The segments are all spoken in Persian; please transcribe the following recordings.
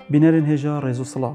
بینرین هجا رزو صلاف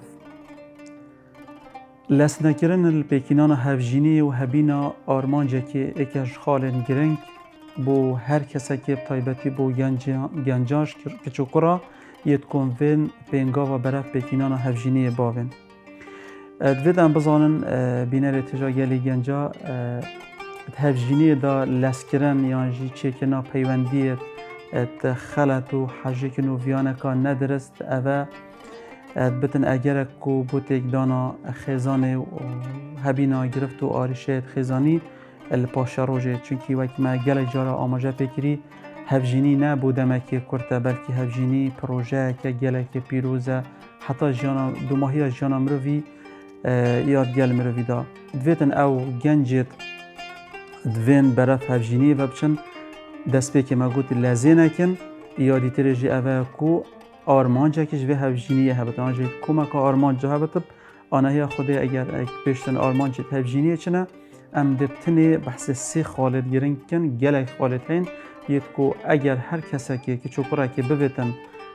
لسنکرن الپیکینان هفجینی و هبینا آرمانجه که اکش خالن گرنگ بو هر کسی که تایبتی بو گنجاش که چکرا یت کنون پینگا و برف پیکینان هفجینی باون دویدن بزانن بینر تجا گلی گنجا هفجینی دا لسکرن یانجی چکنا پیوندیت خلط و حجکن و ویانکا ندرست اوه بتن اگر کو بوتک دانا خیزانه و هبینا گرفت و آریشه خیزانی الپاشا روژه چونکی وقتی ما گل جارا آماجه پکری هفجینی نه بودمه که کرده بلکه هفجینی پروژه که گله که پیروزه حتی جانا دو ماهی جانا مروی یاد گل مروی دا دویتن او گنجت دوین برف هفجینی و بچن دست به که ما گوت لازه نکن یادی ترجی اوه کو آرمانجا کش به هفجینی هبت آنجا کمک آرمانجا هبت آنها خوده اگر پیشتن آرمانجا هفجینی چنه ام دبتنی بحث سی خالد گرنگ کن گلک خالد هین یت کو اگر هر کسی که چوکرا که ببتن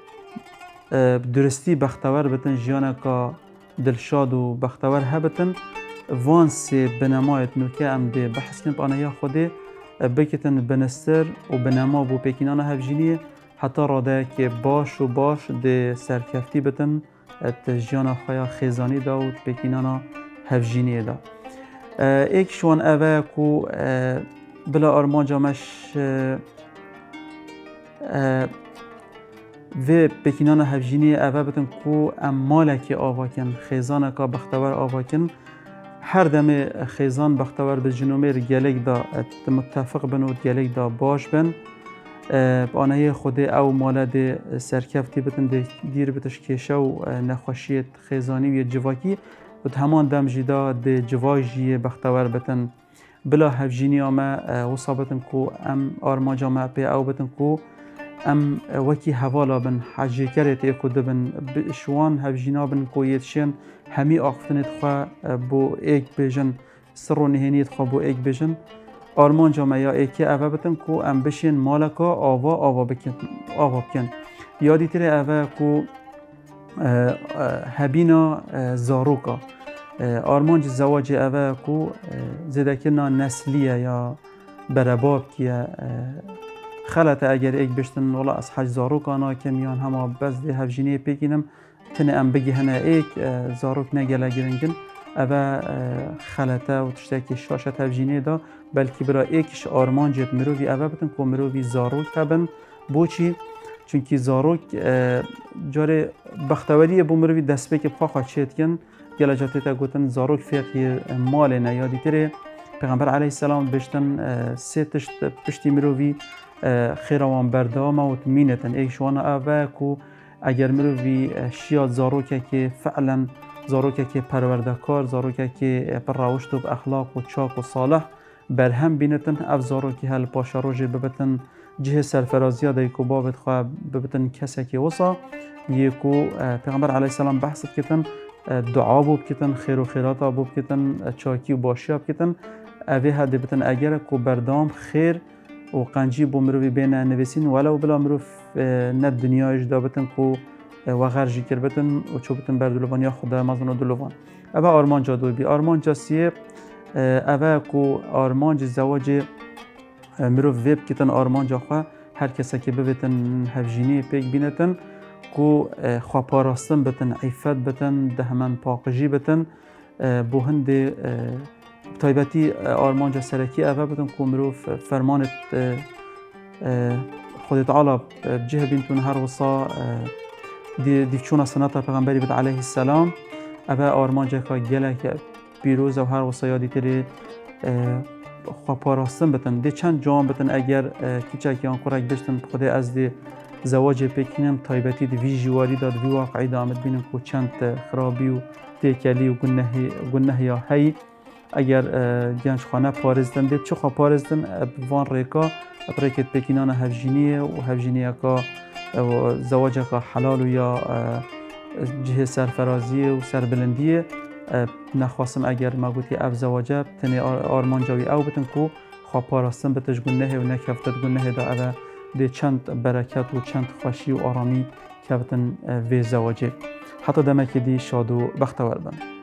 درستی بختور بتن جیانا کا دلشاد و بختور هبتن وانس بنمایت نوکه ام ده بحث کن آنها خوده بکتن بنستر و بنما بو پیکینان هفجینی حتی راده که باش و باش ده سرکفتی بتن جیانا خیا خیزانی دا و پیکینانا هفجینی دا ایک شوان اوه کو بلا آرمانجا مش و پیکینانا هفجینی اوه بتن کو ام مالکی آواکن خیزانا کا بختور آواکن هر دم خیزان بختور به جنومیر گلک دا متفق بن و گلک دا باش بن آنها خود او مالد سرکفتی بتن دیر بتش کشه و نخوشیت خیزانی و جواکی و همان دم جدا ده جواجی بختور بتن بلا هفجینی آمه و صابتن کو ام آرمانجا ما پی او بتن کو ام وکی حوالا بن حجی کرت ایکو دبن شوان هفجینا بن کو یتشن همی آقفتنت خواه بو ایک بیجن سر و نهینیت خواه بو ایک بیجن آرمانجا ما یا ایکی اوه بتن کو ام بشین مالکا آوا بکن یادی تره اوه کو هبینا زاروکا آرمانج زواج اوه کو زدکرنا نسلیه یا برباب که خلطه اگر ایک بشتن ولا از حج زاروکانا کمیان هما بز ده هفجینی پیکینم تنه ام بگی هنه ایک زاروک نگله گرنگن اوه خلطه و تشتاکی شاشت هفجینی دا بلکه برا ایکش آرمانجت مروی اوه بتن که مروی زاروک هبن بوچی چونکی زاروک جاره بختوری بو مروی دست که پاخا چید کن گله جاتی تا گوتن زاروک فیقی مال نیادی تره پیغمبر علیه السلام بشتن سه تشت پشتی مروی خیروان بردام و تمینتن ایشوان اوه کو اگر مروی شیاد زاروکه که فعلا زاروکه که پروردکار زاروکه که پر روشت و اخلاق و چاک و صالح برهم بینتن اف زاروکی هل پاشا روژه ببتن جه سرفرازی دای کو بابت خواه ببتن کسی که وصا یکو پیغمبر علیه السلام بحثت کتن دعا بوب کتن خیر و خیراتا بوب کتن چاکی و باشیاب کتن اوه هده بتن اگر کو بردام خیر و قنجی بو مروی بین نویسین ولو بلا مروف نه دنیایش دا بتن کو و غرجی کر بتن و چو بتن بردلوان یا خدا مزن و دلوان اوه آرمانجا دوی بی آرمانجا سیه اوه کو آرمانج زواج مروف ویب کتن آرمانجا خواه هر کسی که ببتن هفجینی پیک بینتن کو خواه پاراستن بتن عیفت بتن دهمن پاقجی بتن بو هند تایبتی آرمانجا سرکی اوه بتن کو مروف فرمانت خود تعالی جه بینتون هر وصا دیفچون سنتا پیغمبری بد علیه السلام اوه آرمانجا که گله که پیروز و هر وصا یادی تری خواه پاراستن بتن دی چند جام بتن اگر کچکی آن قرک بشتن خود از دی زواج پیکینم تایبتی دی وی جواری داد وی واقعی دامت بینم که چند خرابی و تیکلی و گنه یا هی اگر گنج خانه پارزدن دید چه خواه پارزدن وان ریکا ریکت پیکینان هفجینیه و هفجینیه که زواج که حلال و یا جه سرفرازیه و سربلندیه نخواستم اگر ما گوتی اف زواجه تنی آرمانجاوی او بتن که خواه پاراستن بتش گنه و نکفتت گنه دا اوه دی چند برکت و چند خوشی و آرامی کفتن وی زواجه حتی دمکی دی شاد و بختور بن.